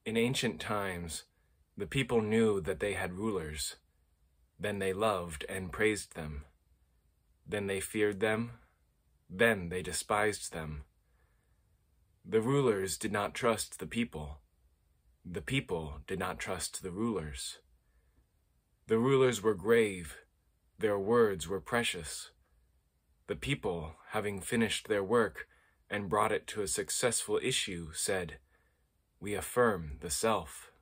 In ancient times, the people knew that they had rulers. Then they loved and praised them. Then they feared them. Then they despised them. The rulers did not trust the people. The people did not trust the rulers. The rulers were grave. Their words were precious. The people, having finished their work and brought it to a successful issue, said, "We affirm the self."